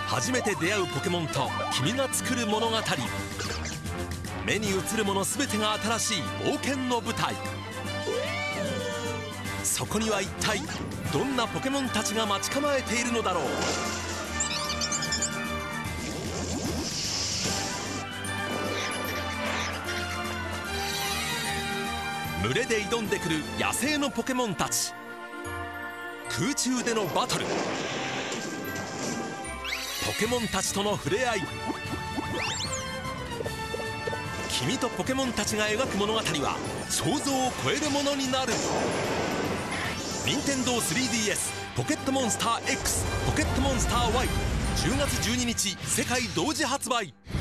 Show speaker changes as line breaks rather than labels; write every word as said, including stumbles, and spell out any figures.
初めて出会うポケモンと君が作る物語。目に映るもの全てが新しい冒険の舞台。そこには一体どんなポケモンたちが待ち構えているのだろう。群れで挑んでくる野生のポケモンたち。空中でのバトル、ポケモンたちとの触れ合い。君とポケモンたちが描く物語は想像を超えるものになる。任天堂 スリーディーエス ポケットモンスター X、ポケットモンスター ワイ、じゅうがつじゅうににち世界同時発売。